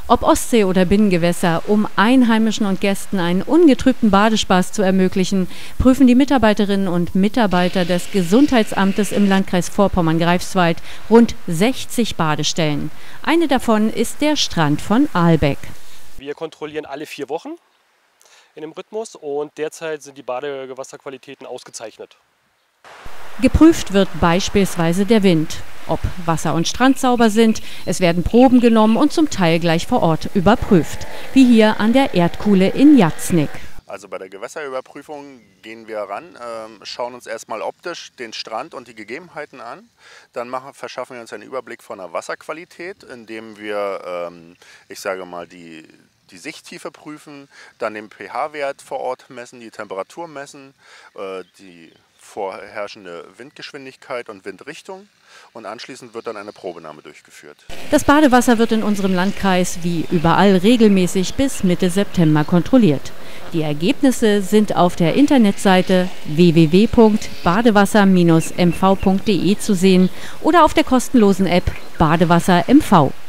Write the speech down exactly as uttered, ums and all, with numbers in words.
Ob Ostsee- oder Binnengewässer, um Einheimischen und Gästen einen ungetrübten Badespaß zu ermöglichen, prüfen die Mitarbeiterinnen und Mitarbeiter des Gesundheitsamtes im Landkreis Vorpommern-Greifswald rund sechzig Badestellen. Eine davon ist der Strand von Aalbeck. Wir kontrollieren alle vier Wochen in dem Rhythmus und derzeit sind die Badewasserqualitäten ausgezeichnet. Geprüft wird beispielsweise der Wind, ob Wasser und Strand sauber sind. Es werden Proben genommen und zum Teil gleich vor Ort überprüft, wie hier an der Erdkuhle in Jatznick. Also bei der Gewässerüberprüfung gehen wir ran, äh, schauen uns erstmal optisch den Strand und die Gegebenheiten an. Dann machen, verschaffen wir uns einen Überblick von der Wasserqualität, indem wir, ähm, ich sage mal, die, die Sichttiefe prüfen, dann den pH-Wert vor Ort messen, die Temperatur messen, äh, die vorherrschende Windgeschwindigkeit und Windrichtung und anschließend wird dann eine Probenahme durchgeführt. Das Badewasser wird in unserem Landkreis wie überall regelmäßig bis Mitte September kontrolliert. Die Ergebnisse sind auf der Internetseite w w w punkt badewasser Bindestrich m v punkt de zu sehen oder auf der kostenlosen App Badewasser M V.